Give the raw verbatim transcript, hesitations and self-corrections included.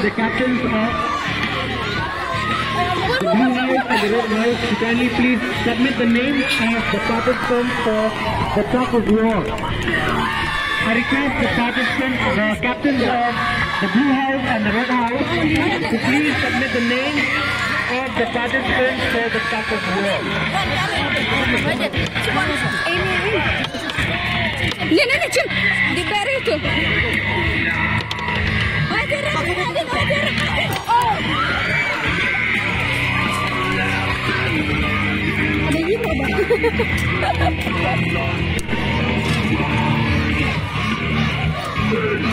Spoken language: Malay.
the captains of the blue house and the red house to kindly please submit the names of the participants for the top of the wall. I request the participants, the captains of the blue house and the red house to please submit the names of the participants for the top of the wall. Lihat ni cun di beri tu. Ajar, ajar, ajar. Oh. Ada ini apa?